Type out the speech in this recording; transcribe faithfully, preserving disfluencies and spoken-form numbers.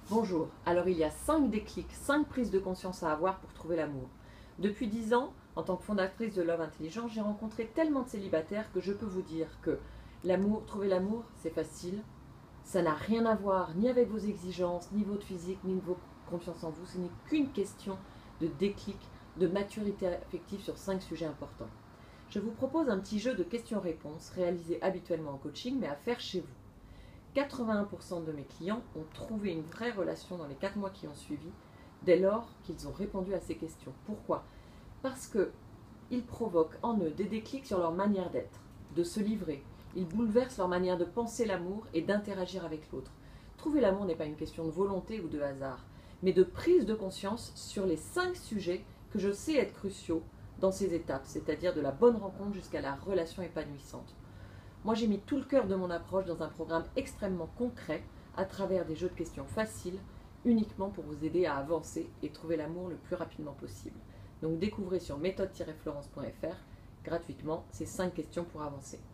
Bonjour, alors il y a cinq déclics, cinq prises de conscience à avoir pour trouver l'amour. Depuis dix ans, en tant que fondatrice de Love Intelligent, j'ai rencontré tellement de célibataires que je peux vous dire que l'amour, trouver l'amour, c'est facile. Ça n'a rien à voir ni avec vos exigences, ni votre physique, ni votre confiance en vous. Ce n'est qu'une question de déclic, de maturité affective sur cinq sujets importants. Je vous propose un petit jeu de questions-réponses réalisé habituellement en coaching, mais à faire chez vous. quatre-vingt-un pour cent de mes clients ont trouvé une vraie relation dans les quatre mois qui ont suivi, dès lors qu'ils ont répondu à ces questions. Pourquoi? Parce qu'ils provoquent en eux des déclics sur leur manière d'être, de se livrer. Ils bouleversent leur manière de penser l'amour et d'interagir avec l'autre. Trouver l'amour n'est pas une question de volonté ou de hasard, mais de prise de conscience sur les cinq sujets que je sais être cruciaux dans ces étapes, c'est-à-dire de la bonne rencontre jusqu'à la relation épanouissante. Moi, j'ai mis tout le cœur de mon approche dans un programme extrêmement concret, à travers des jeux de questions faciles, uniquement pour vous aider à avancer et trouver l'amour le plus rapidement possible. Donc découvrez sur méthode tiret florence point F R gratuitement ces cinq questions pour avancer.